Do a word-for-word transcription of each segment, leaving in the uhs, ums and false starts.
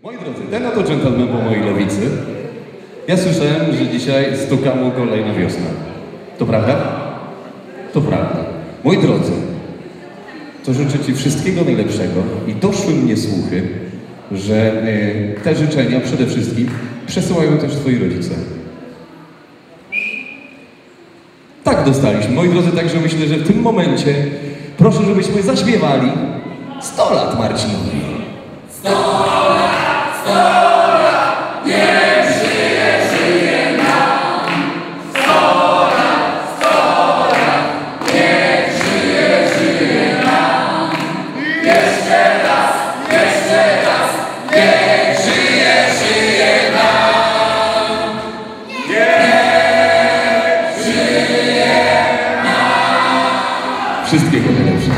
Moi drodzy, ten oto dżentelmen po mojej lewicy. Ja słyszałem, że dzisiaj stuka mu kolejna wiosna. To prawda? To prawda. Moi drodzy, to życzę Ci wszystkiego najlepszego i doszły mnie słuchy, że y, te życzenia przede wszystkim przesyłają też Twoi rodzice. Tak dostaliśmy. Moi drodzy, także myślę, że w tym momencie proszę, żebyśmy zaśpiewali sto lat Marcinowi. sto lat, sto lat, niech żyje, żyje nam. sto lat, sto lat, niech żyje, żyje nam. Jeszcze raz, jeszcze raz, niech żyje, żyje nam. Niech żyje nam. Wszystkiego najlepszego.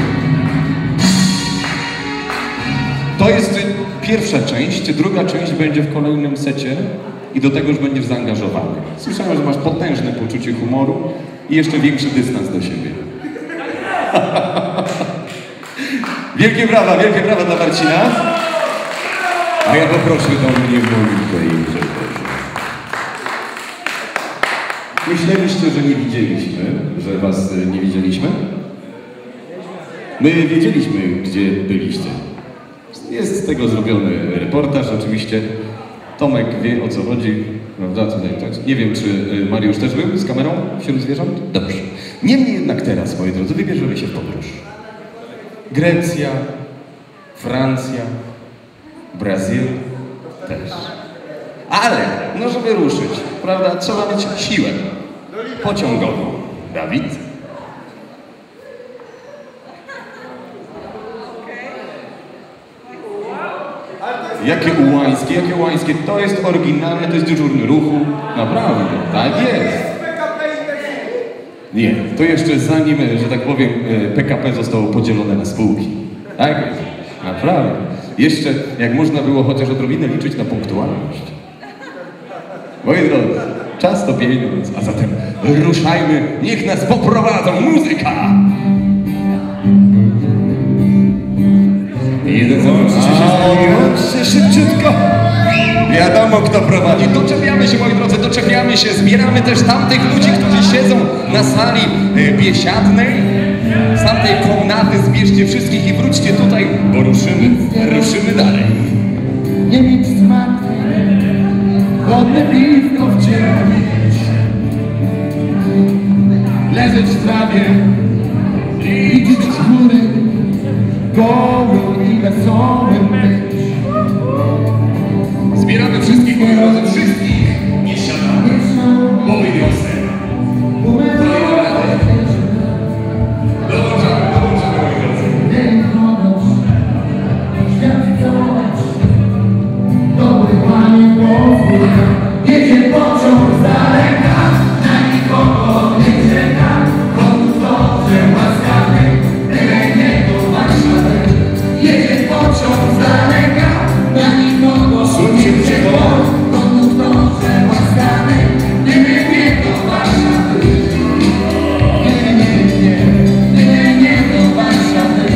To jest pierwsza część, druga część będzie w kolejnym secie i do tego już będziesz zaangażowany. Słyszałem, że masz potężne poczucie humoru i jeszcze większy dystans do siebie. Wielkie brawa, wielkie brawa dla Marcina. A ja poproszę do mnie Monikę i Grzegorza. Myśleliście, że nie widzieliśmy, że was nie widzieliśmy? My wiedzieliśmy, gdzie byliście. Jest z tego zrobiony reportaż, oczywiście. Tomek wie, o co chodzi, prawda? Tutaj, tak. Nie wiem, czy Mariusz też był z kamerą wśród zwierząt? Dobrze. Niemniej jednak teraz, moi drodzy, wybierzemy się w podróż. Grecja, Francja, Brazylia też. Ale, no żeby ruszyć, prawda, trzeba mieć siłę pociągową. Dawid? Jakie ułańskie, jakie ułańskie? To jest oryginalne, to jest dyżurny ruchu. Naprawdę, tak jest. Nie, to jeszcze zanim, że tak powiem, P K P zostało podzielone na spółki. Tak jest, naprawdę. Jeszcze, jak można było chociaż odrobinę liczyć na punktualność. Moi drodzy, czas to pieniądz, a zatem ruszajmy, niech nas poprowadzą muzyka! Jeden zobaczcie się szybciutko. Wiadomo, kto prowadzi. Doczepiamy się, moi drodzy, doczepiamy się. Zbieramy też tamtych ludzi, którzy siedzą na sali biesiadnej. Z tamtej komnaty zbierzcie wszystkich i wróćcie tutaj, bo ruszymy, ruszymy dalej. Nie mieć zmartwień, godne piwko w ciemni, leżeć w trawie i widzieć góry, gołym i wesołym być. Zbieramy wszystkich, moi drodzy, wszystkich. Nie siadamy, bo wyniosę. Dołączamy, dołączamy, moi drodzy. Dobry Panie pozwól, jedzie pociąg z daleka, na nikogo nie czeka, konduktorze łaskawy, tyle nie do Warszawy. Jedzie pociąg z daleka, na nikogo nie czeka, konduktorze łaskawy, tyle nie do Warszawy. Nie, nie, nie, tyle nie do Warszawy.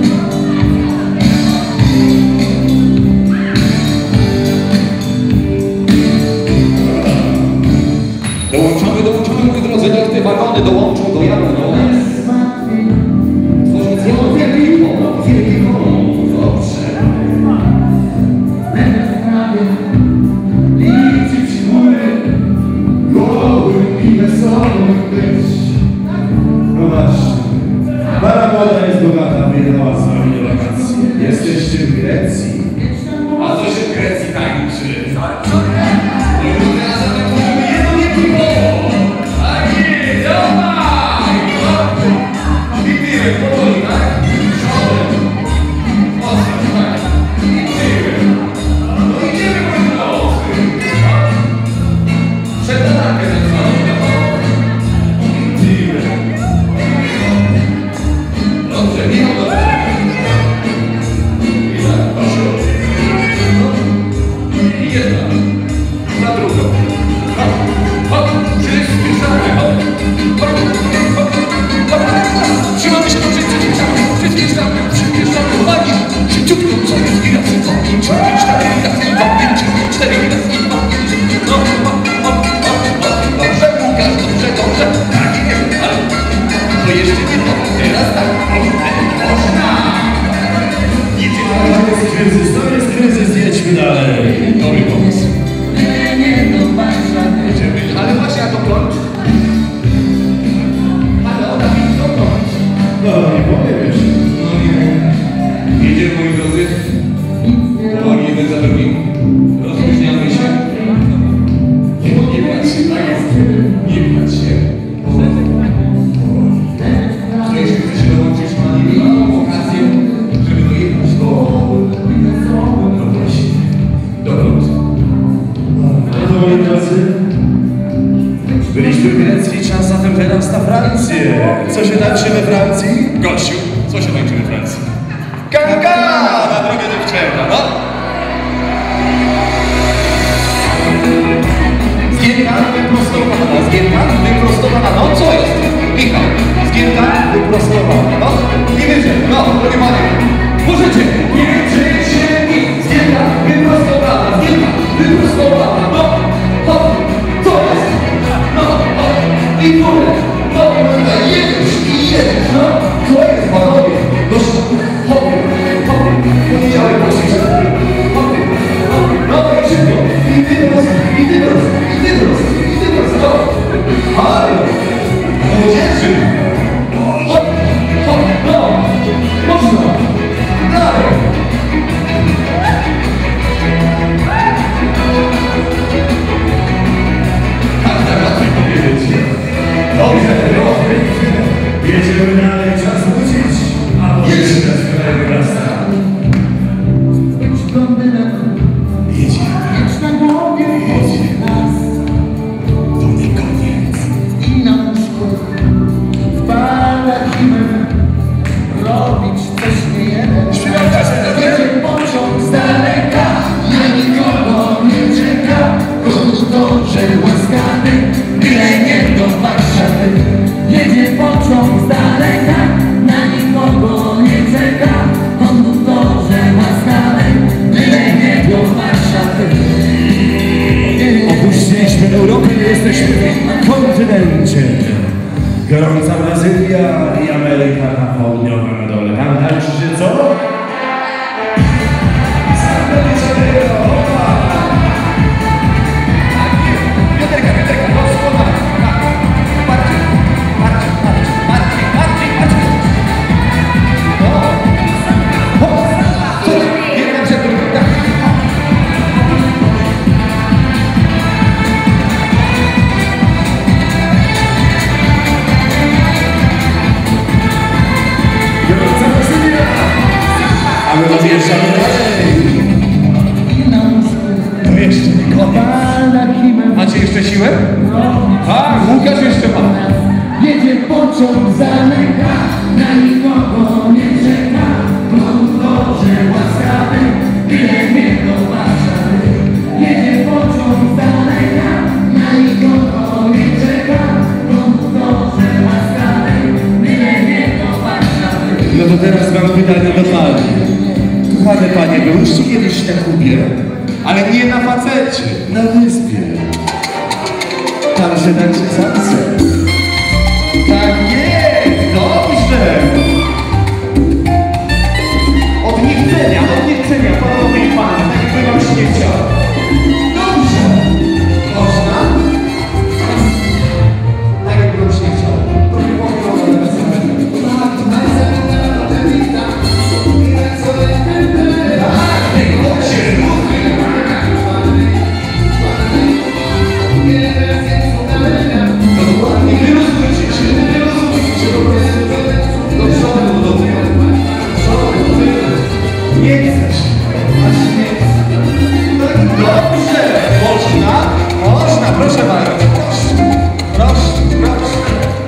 Dołączamy, dołączamy, moi drodzy, niech te wagony dołączą, dojadą do nas. Tworząc jedno wielkie koło, wielkie koło. Dobrze. Będę w prawie liczyć góry, gołym i wesołym być. No właśnie, para młoda jest bogata, wyjechała z wami do wakacji. Jesteście w Grecji. A co się w Grecji tańczy? A zatem możemy jedno wielkie koło. A nie, dawaj! I tyłem, powoli, tak? Przodem. Ostro, tak? I tyłem. No idziemy, moi drodzy. Przed latarkę zadzwonię. I tyłem. Dobrze, nie ma dobrze. I tak, proszę. I jedna. Na drugą. Hop, hop, przyspieszamy, hop, hop, hop, hop, hop. Trzymamy się do wszystkich. No, nie powiesz. No nie. Jedziemy, moi drodzy. Powoli jeden za drugim. Rozluźniamy się. Nie, nie pchać się, tak jest. Nie pchać się. Kto jeszcze chce się dołączyć, ma niewielką okazję, żeby dojechać do... No właśnie. Dokąd? No to, moi drodzy, byliśmy w Grecji, czas zatem teraz na Francję. Co się tańczy we Francji? Gościu, co się tańczy we Francji? Kaka! Na drogę dziewczęta, no! Zgięta, wyprostowana, zgięta, wyprostowana, no co jest? Michał, zgięta, wyprostowana, no i wyżej, no, drogie panie, możecie, nie życie mi, zgięta, wyprostowana, zgięta, wyprostowana, no, hop, co jest? No, hop, i w górę, no, jedziesz i jedziesz, no, co jest, panowie, no, hop, hop, powiedziałem, proszę, hop, hop, no i szybko, i ty prosto, i ty prosto, i ty prosto, i ty prosto, no, ale, młodzieży, hop, hop, no, mocno, dalej. Tak, tak, łatwiej powiedzieć. Dobrze, dobrze. Jedziemy dalej, czas wrócić. A może jeszcze dać kolejny raz. Być blondynem, mieć na głowie las To nie koniec. i na łóżku z balachimem robić coś nie jeden. Jedzie pociąg z daleka, na nikogo nie czeka. Konduktorze łaskawy, byle nie do Warszawy. Jedzie pociąg z daleka, na nikogo nie czeka. Konduktorze łaskawy, byle nie do Warszawy. Opuściliśmy Europę i jesteśmy na kontynencie. Gorąca Brazylia i Ameryka na południową na dole. Tam tańczycie co? Piotrka, Piotrka, no słowa, tak, Marcin, Marcin, Marcin, Marcin, Marcin, Marcin. No, hop, co, jedna przed drugą, tak. Gorąca Brazylia! A my odjeżdżamy dalej. To jeszcze nie koniec. Macie jeszcze siłę? Tak, Łukasz jeszcze ma. Jedzie pociąg z daleka, na nikogo nie czeka. Konduktorze łaskawy, byle nie do Warszawy. Jedzie pociąg z daleka, na nikogo nie czeka. Konduktorze łaskawy, byle nie do Warszawy. No to teraz mam pytanie do pani. Kochane panie, byłyście kiedyś na Kubie? Ale nie na facecie. Na wyspie. Tam się tańczy salsę. Tak jest, dobrze. Od niechcenia, od niechcenia, panowie i panie, tak jakby wam się nie chciało. Dobrze. Można? Tak jakby wam się nie chciało. To nie powiem, że tak, tej chodźcie, ruchy. No dokładnie, wyrozumujcie się, wyrozumujcie się po prostu. Do przodu, do tyłu. Do przodu, do tyłu. Nie chcesz, aż nie chcesz. Tak, dobrze, można, można, proszę bardzo, proszę, proszę, proszę.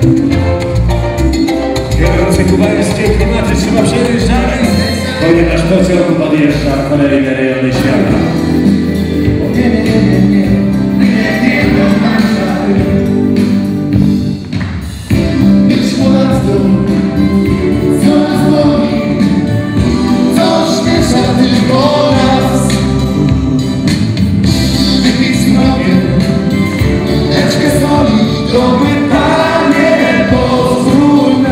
Gorące kubańskie klimaty trzeba przejeżdżać. Ponieważ pociąg podjeżdża w kolejne rejony świata. Nie, nie, nie, nie, nie, byle nie do Warszawy. Być Polacką, co nas boli, co śmiesza tylko nas. Wypić z mrokiem, leczkę soli, dobry panie, pozwól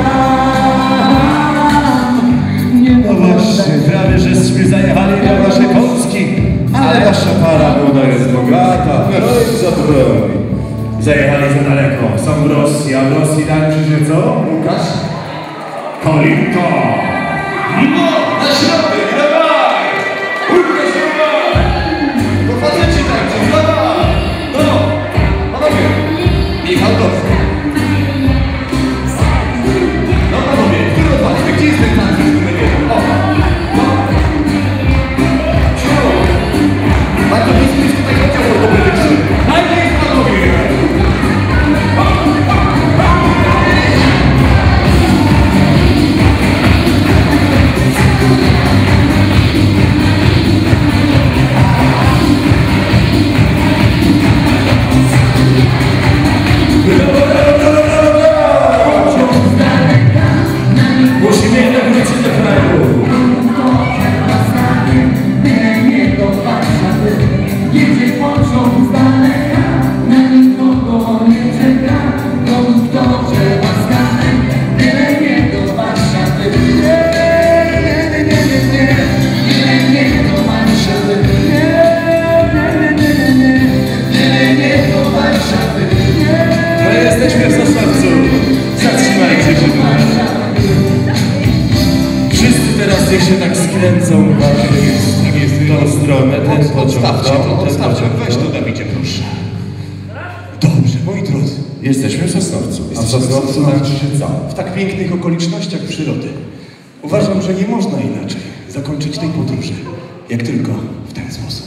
nam. Nie No właśnie, prawie żeśmy zajechali na nasze Polski, ale wasza para młoda jest bogata, no i zadowoleni. Zajechali za daleko, są w Rosji, a w Rosji tańczy się co? Łukasz? Kolinko! No, na środek, dawaj! Kurka środek! To faceci tańczą, dawaj! No, panowie! Michał Dorski. No panowie, który odwalimy? Gdzie jest ten tancerz numer jeden? O! No! Środek! Bardzo blisko jest tutaj oddział ortopedyczny. Najpierw panowie! Musimy jednak wrócić do kraju. Jedzie pociąg z daleka, na nikogo nie czeka. Konduktorze łaskawy, byle nie do Warszawy. Nie, nie, nie, nie, nie, nie, byle nie do Warszawy. Nie, nie, nie, nie, nie, byle nie do Warszawy. My jesteśmy w Sosnowcu. Zatrzymajcie się tu. Wszyscy teraz niech się tak skręcą bardziej w tą stronę, ten pociąg. Odstawcie to, ten odstawcie. pociąg, Weź no. to, Dawidzie, proszę. Dobrze, moi drodzy. Jesteśmy w Sosnowcu. A w Jesteśmy w Sosnowcu Sosnowcu. znaczy się co? W tak pięknych okolicznościach przyrody. Uważam, że nie można inaczej zakończyć tej podróży, jak tylko w ten sposób.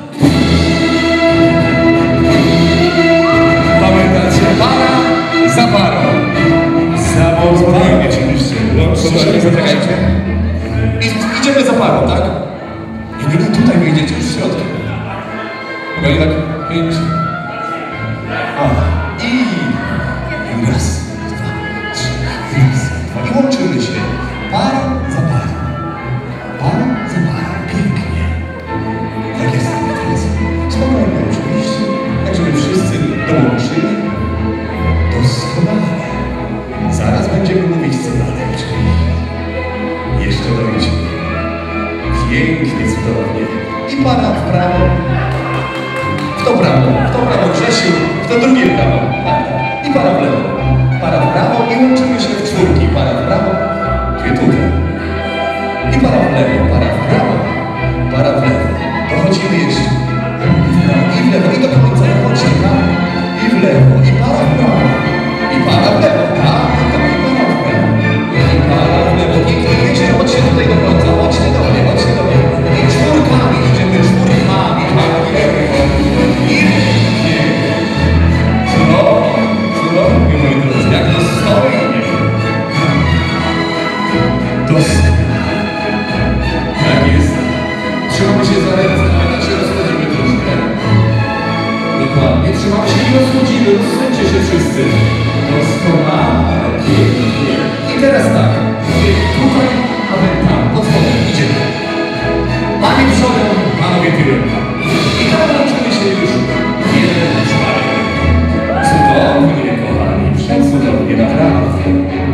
Pamiętacie? Para za parą. Samotnie oczywiście. Słyszeli, zaczekajcie. I idziemy za parą, tak? I wy tutaj wyjdziecie już w środku. Mogę tak pięć. A. I raz, dwa, trzy, raz, dwa. I łączymy się. Para za parą. Para za parą. Pięknie. Tak jest, moi drodzy. Spokojnie oczywiście. Tak, żeby wszyscy dołączyli. Doskonale. Zaraz będziemy mówić co dalej. Jeszcze dojdzie. Pięknie, cudownie. I para w prawo. W to prawo. W to prawo Grzesiu. W to drugie prawo. Tak, tak. I para w lewo. Para w prawo i łączymy się w czwórki. Para w prawo. Ty tutaj. I para w lewo. Para w prawo. Para w lewo. Dochodzimy jeszcze. I w prawo. I w lewo. I do końca. Chodźcie tam. I w lewo. I para w prawo. I para w lewo. Tak. I para w prawo. I para w lewo. I jeszcze chodźcie tutaj do końca. Chodźcie do mnie. Chodźcie do mnie. I czwórkami idziemy. Czwórkami. Tak. I pięknie. Cudownie. Cudownie, moi drodzy. Jak to stoi. Doskonale. Tak jest. Trzymamy się za ręce, ale tak się rozchodzimy troszkę. Dokładnie. Trzymamy się i rozchodzimy. Rozsądźcie się wszyscy. Doskonale. Pięknie. I teraz tak. Tutaj, a wy tam. Od spodu. Idziemy. Panie przodem, panowie tyłem. I tam łączymy się już jeden czwarty. Cudownie, kochani. Przecudownie, naprawdę.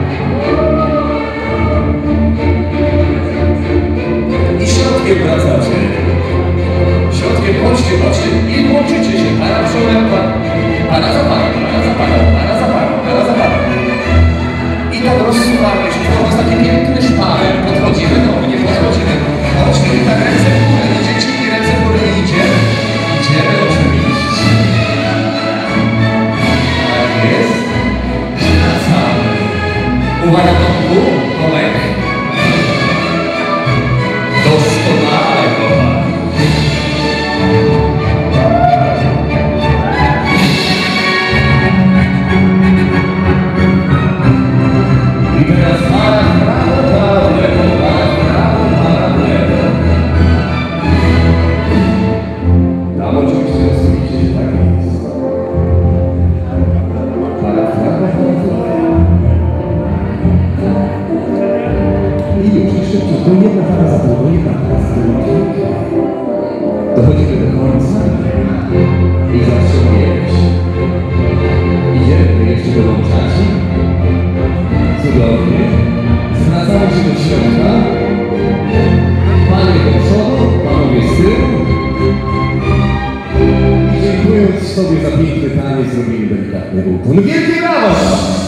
I środkiem wracacie. Środkiem chodźcie, chodźcie i łączycie się. Para przodem, para za parą, para za parą, para za parą, para za parą. I tak rozsuwamy się. To jest taki piękny szparem. Podchodzimy do mnie, podchodzimy. Chodźmy i tak ręce w górę. Idziecie i ręce w górę idzie. Idziemy oczywiście. Tak jest. Wracamy. Uwaga, Tomku, Tomek. Doskonale, kochani. I teraz para w prawo, para w lewo, para w prawo, para w lewo. Tam oczywiście rozumiecie, tak jest. Para w prawo, para w lewo. I już, jeszcze to jedna para za drugą, jedna para za drugą. Dochodzimy do końca i zatrzymujemy się. Idziemy jeszcze do łączaci. Cudownie. Zwracamy się do środka. Panie do przodu, panowie z tyłu. I dziękując sobie za piękny taniec, zrobimy delikatny ruch. Wielkie brawo!